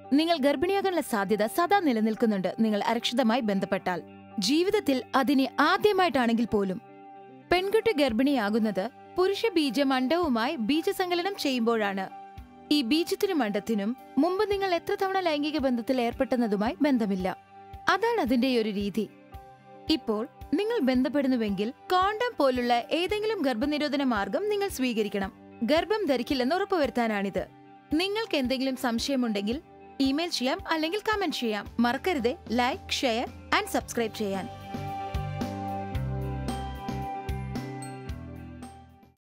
നിങ്ങൾ ഗർഭിണിയാകാനുള്ള സാധ്യത സദാ നിലനിൽക്കുന്നുണ്ട്. നിങ്ങൾ അരക്ഷിതമായി ബന്ധപ്പെട്ടാൽ ജീവിതത്തിൽ അതിനെ ആദ്യമായിട്ടാണെങ്കിൽ പോലും. പെൺകുട്ടി ഗർഭിണിയാകുന്നത് പുരുഷ ബീജം അണ്ഡവുമായി ബീജസങ്കലനം ചെയ്യുമ്പോഴാണ്. ഈ ബീജത്തിനും അണ്ഡത്തിനും മുമ്പ് നിങ്ങൾ എത്ര തവണ ലൈംഗിക ബന്ധത്തിൽ ഏർപ്പെട്ടെന്നതുമായി ബന്ധമില്ല. അതാണ് അതിന്റെയൊരു രീതി. ഇപ്പോൾ നിങ്ങൾ ബന്ധപ്പെടുന്നുവെങ്കിൽ കോണ്ടം പോലുള്ള ഏതെങ്കിലും ഗർഭനിരോധന മാർഗം നിങ്ങൾ സ്വീകരിക്കണം. ഗർഭം ധരിക്കില്ലെന്ന് ഉറപ്പുവരുത്താനാണിത്. നിങ്ങൾക്ക് എന്തെങ്കിലും സംശയമുണ്ടെങ്കിൽ ഇമെയിൽ ചെയ്യാം അല്ലെങ്കിൽ കമന്റ് ചെയ്യാം. മറക്കരുത് ലൈക്ക്, ഷെയർ ആൻഡ് സബ്സ്ക്രൈബ് ചെയ്യാൻ.